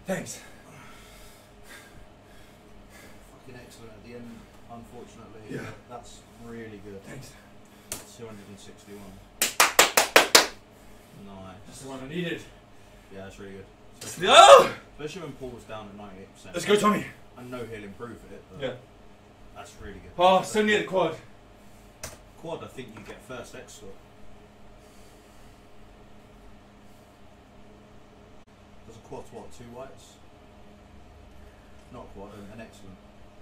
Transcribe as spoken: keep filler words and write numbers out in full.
Thanks. Fucking excellent at the end, unfortunately. Yeah. That's really good. Thanks. two hundred sixty-one. Nice. That's the one I needed. Yeah, that's really good. Especially, oh! Especially when Paul was down at ninety-eight percent. Let's go, Tommy. I know he'll improve it, but Yeah. that's really good. Oh, so near the quad. Quad, I think you get first X score. Does a quad what? Two whites? Not a quad, an excellent.